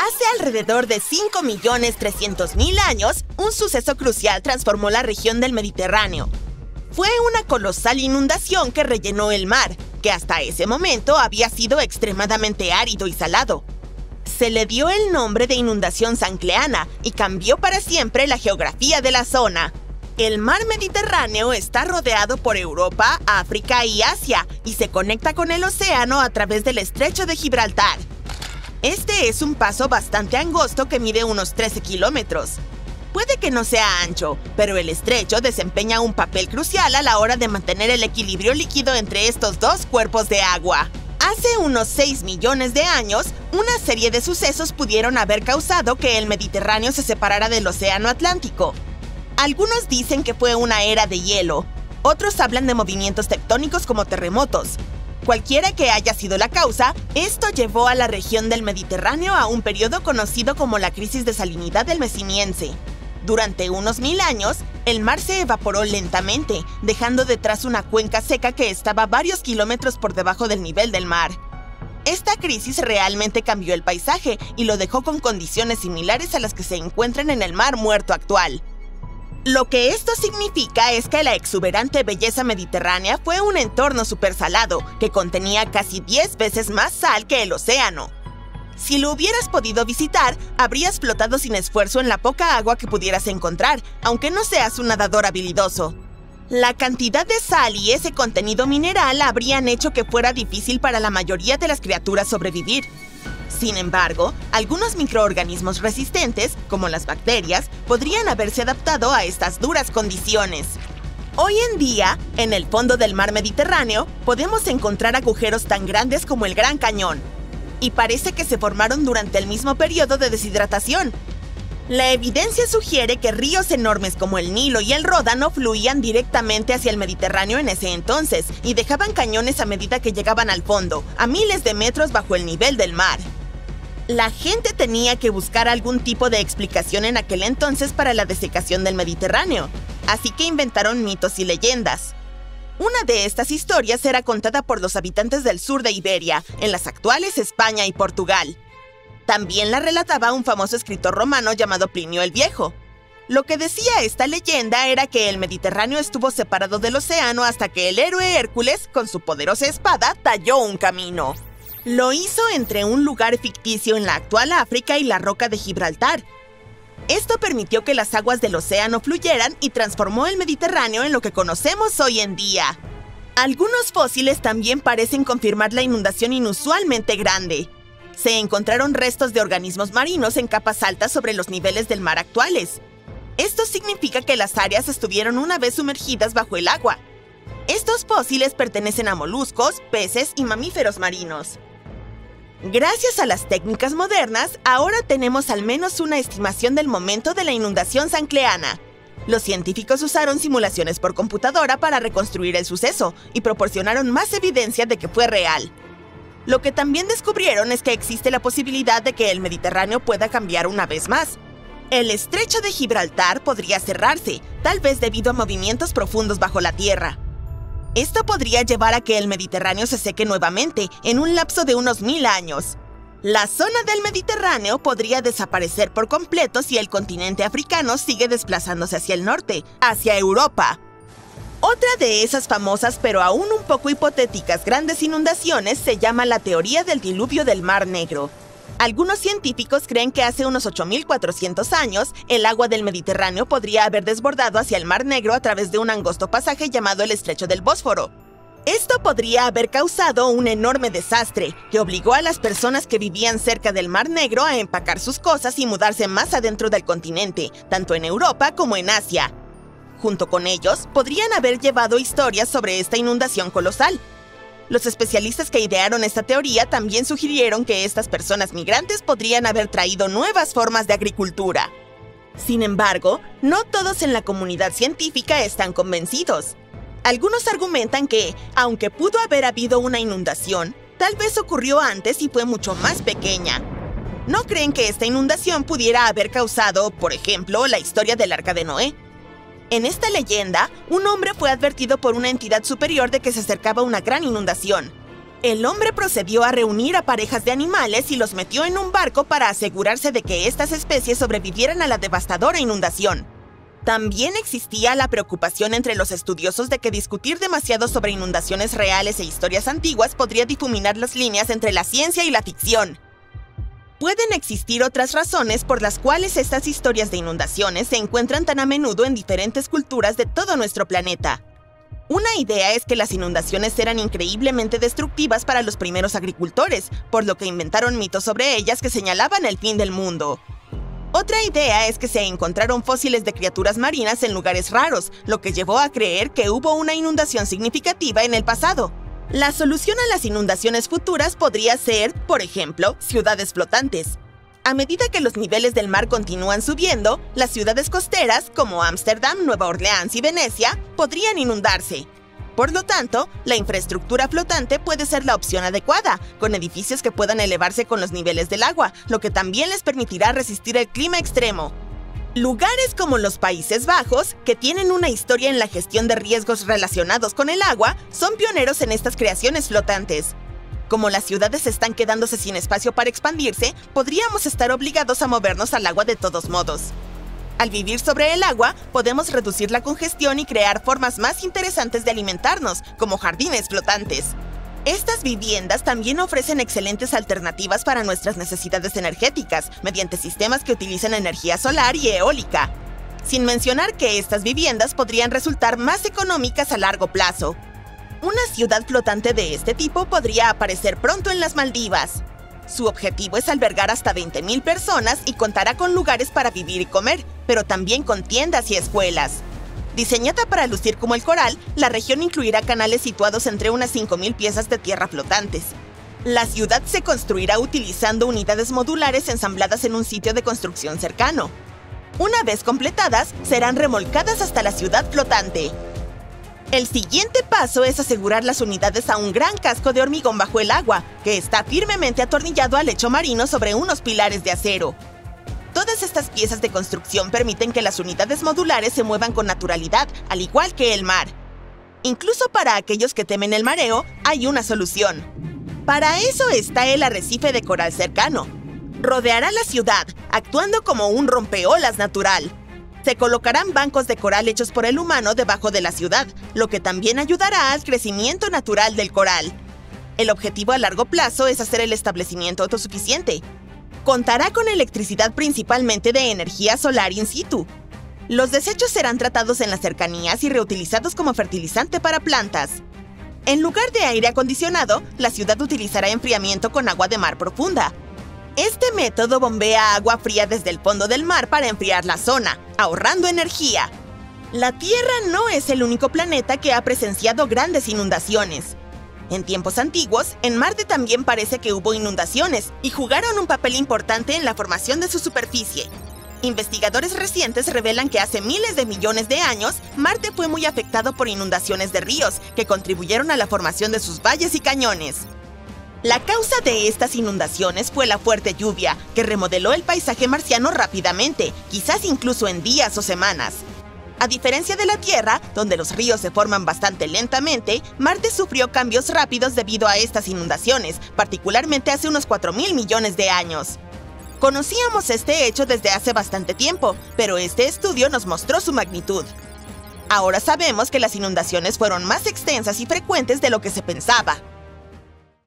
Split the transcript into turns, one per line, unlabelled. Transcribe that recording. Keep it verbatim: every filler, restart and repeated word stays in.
Hace alrededor de cinco millones trescientos mil años, un suceso crucial transformó la región del Mediterráneo. Fue una colosal inundación que rellenó el mar, que hasta ese momento había sido extremadamente árido y salado. Se le dio el nombre de inundación zancleana y cambió para siempre la geografía de la zona. El mar Mediterráneo está rodeado por Europa, África y Asia y se conecta con el océano a través del estrecho de Gibraltar. Este es un paso bastante angosto que mide unos trece kilómetros. Puede que no sea ancho, pero el estrecho desempeña un papel crucial a la hora de mantener el equilibrio líquido entre estos dos cuerpos de agua. Hace unos seis millones de años, una serie de sucesos pudieron haber causado que el Mediterráneo se separara del Océano Atlántico. Algunos dicen que fue una era de hielo, otros hablan de movimientos tectónicos como terremotos. Cualquiera que haya sido la causa, esto llevó a la región del Mediterráneo a un periodo conocido como la crisis de salinidad del Mesiniense. Durante unos mil años, el mar se evaporó lentamente, dejando detrás una cuenca seca que estaba varios kilómetros por debajo del nivel del mar. Esta crisis realmente cambió el paisaje y lo dejó con condiciones similares a las que se encuentran en el Mar Muerto actual. Lo que esto significa es que la exuberante belleza mediterránea fue un entorno supersalado que contenía casi diez veces más sal que el océano. Si lo hubieras podido visitar, habrías flotado sin esfuerzo en la poca agua que pudieras encontrar, aunque no seas un nadador habilidoso. La cantidad de sal y ese contenido mineral habrían hecho que fuera difícil para la mayoría de las criaturas sobrevivir. Sin embargo, algunos microorganismos resistentes, como las bacterias, podrían haberse adaptado a estas duras condiciones. Hoy en día, en el fondo del mar Mediterráneo, podemos encontrar agujeros tan grandes como el Gran Cañón, y parece que se formaron durante el mismo periodo de deshidratación. La evidencia sugiere que ríos enormes como el Nilo y el Ródano fluían directamente hacia el Mediterráneo en ese entonces y dejaban cañones a medida que llegaban al fondo, a miles de metros bajo el nivel del mar. La gente tenía que buscar algún tipo de explicación en aquel entonces para la desecación del Mediterráneo, así que inventaron mitos y leyendas. Una de estas historias era contada por los habitantes del sur de Iberia, en las actuales España y Portugal. También la relataba un famoso escritor romano llamado Plinio el Viejo. Lo que decía esta leyenda era que el Mediterráneo estuvo separado del océano hasta que el héroe Hércules, con su poderosa espada, talló un camino. Lo hizo entre un lugar ficticio en la actual África y la roca de Gibraltar. Esto permitió que las aguas del océano fluyeran y transformó el Mediterráneo en lo que conocemos hoy en día. Algunos fósiles también parecen confirmar la inundación inusualmente grande. Se encontraron restos de organismos marinos en capas altas sobre los niveles del mar actuales. Esto significa que las áreas estuvieron una vez sumergidas bajo el agua. Estos fósiles pertenecen a moluscos, peces y mamíferos marinos. Gracias a las técnicas modernas, ahora tenemos al menos una estimación del momento de la inundación zancleana. Los científicos usaron simulaciones por computadora para reconstruir el suceso y proporcionaron más evidencia de que fue real. Lo que también descubrieron es que existe la posibilidad de que el Mediterráneo pueda cambiar una vez más. El estrecho de Gibraltar podría cerrarse, tal vez debido a movimientos profundos bajo la tierra. Esto podría llevar a que el Mediterráneo se seque nuevamente en un lapso de unos mil años. La zona del Mediterráneo podría desaparecer por completo si el continente africano sigue desplazándose hacia el norte, hacia Europa. Otra de esas famosas pero aún un poco hipotéticas grandes inundaciones se llama la teoría del diluvio del Mar Negro. Algunos científicos creen que hace unos ocho mil cuatrocientos años, el agua del Mediterráneo podría haber desbordado hacia el Mar Negro a través de un angosto pasaje llamado el Estrecho del Bósforo. Esto podría haber causado un enorme desastre, que obligó a las personas que vivían cerca del Mar Negro a empacar sus cosas y mudarse más adentro del continente, tanto en Europa como en Asia. Junto con ellos, podrían haber llevado historias sobre esta inundación colosal. Los especialistas que idearon esta teoría también sugirieron que estas personas migrantes podrían haber traído nuevas formas de agricultura. Sin embargo, no todos en la comunidad científica están convencidos. Algunos argumentan que, aunque pudo haber habido una inundación, tal vez ocurrió antes y fue mucho más pequeña. No creen que esta inundación pudiera haber causado, por ejemplo, la historia del Arca de Noé. En esta leyenda, un hombre fue advertido por una entidad superior de que se acercaba una gran inundación. El hombre procedió a reunir a parejas de animales y los metió en un barco para asegurarse de que estas especies sobrevivieran a la devastadora inundación. También existía la preocupación entre los estudiosos de que discutir demasiado sobre inundaciones reales e historias antiguas podría difuminar las líneas entre la ciencia y la ficción. Pueden existir otras razones por las cuales estas historias de inundaciones se encuentran tan a menudo en diferentes culturas de todo nuestro planeta. Una idea es que las inundaciones eran increíblemente destructivas para los primeros agricultores, por lo que inventaron mitos sobre ellas que señalaban el fin del mundo. Otra idea es que se encontraron fósiles de criaturas marinas en lugares raros, lo que llevó a creer que hubo una inundación significativa en el pasado. La solución a las inundaciones futuras podría ser, por ejemplo, ciudades flotantes. A medida que los niveles del mar continúan subiendo, las ciudades costeras, como Ámsterdam, Nueva Orleans y Venecia, podrían inundarse. Por lo tanto, la infraestructura flotante puede ser la opción adecuada, con edificios que puedan elevarse con los niveles del agua, lo que también les permitirá resistir el clima extremo. Lugares como los Países Bajos, que tienen una historia en la gestión de riesgos relacionados con el agua, son pioneros en estas creaciones flotantes. Como las ciudades están quedándose sin espacio para expandirse, podríamos estar obligados a movernos al agua de todos modos. Al vivir sobre el agua, podemos reducir la congestión y crear formas más interesantes de alimentarnos, como jardines flotantes. Estas viviendas también ofrecen excelentes alternativas para nuestras necesidades energéticas, mediante sistemas que utilizan energía solar y eólica. Sin mencionar que estas viviendas podrían resultar más económicas a largo plazo. Una ciudad flotante de este tipo podría aparecer pronto en las Maldivas. Su objetivo es albergar hasta veinte mil personas y contará con lugares para vivir y comer, pero también con tiendas y escuelas. Diseñada para lucir como el coral, la región incluirá canales situados entre unas cinco mil piezas de tierra flotantes. La ciudad se construirá utilizando unidades modulares ensambladas en un sitio de construcción cercano. Una vez completadas, serán remolcadas hasta la ciudad flotante. El siguiente paso es asegurar las unidades a un gran casco de hormigón bajo el agua, que está firmemente atornillado al lecho marino sobre unos pilares de acero. Todas estas piezas de construcción permiten que las unidades modulares se muevan con naturalidad, al igual que el mar. Incluso para aquellos que temen el mareo, hay una solución. Para eso está el arrecife de coral cercano. Rodeará la ciudad, actuando como un rompeolas natural. Se colocarán bancos de coral hechos por el humano debajo de la ciudad, lo que también ayudará al crecimiento natural del coral. El objetivo a largo plazo es hacer el establecimiento autosuficiente. Contará con electricidad principalmente de energía solar in situ. Los desechos serán tratados en las cercanías y reutilizados como fertilizante para plantas. En lugar de aire acondicionado, la ciudad utilizará enfriamiento con agua de mar profunda. Este método bombea agua fría desde el fondo del mar para enfriar la zona, ahorrando energía. La Tierra no es el único planeta que ha presenciado grandes inundaciones. En tiempos antiguos, en Marte también parece que hubo inundaciones y jugaron un papel importante en la formación de su superficie. Investigadores recientes revelan que hace miles de millones de años, Marte fue muy afectado por inundaciones de ríos que contribuyeron a la formación de sus valles y cañones. La causa de estas inundaciones fue la fuerte lluvia, que remodeló el paisaje marciano rápidamente, quizás incluso en días o semanas. A diferencia de la Tierra, donde los ríos se forman bastante lentamente, Marte sufrió cambios rápidos debido a estas inundaciones, particularmente hace unos cuatro mil millones de años. Conocíamos este hecho desde hace bastante tiempo, pero este estudio nos mostró su magnitud. Ahora sabemos que las inundaciones fueron más extensas y frecuentes de lo que se pensaba.